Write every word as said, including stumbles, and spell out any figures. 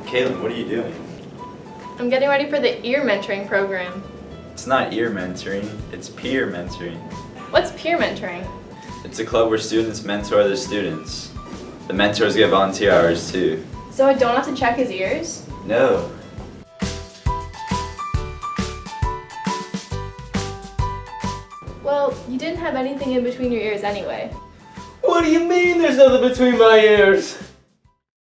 Caitlin, what are you doing? I'm getting ready for the ear mentoring program. It's not ear mentoring, it's peer mentoring. What's peer mentoring? It's a club where students mentor other students. The mentors get volunteer hours too. So I don't have to check his ears? No. Well, you didn't have anything in between your ears anyway. What do you mean there's nothing between my ears?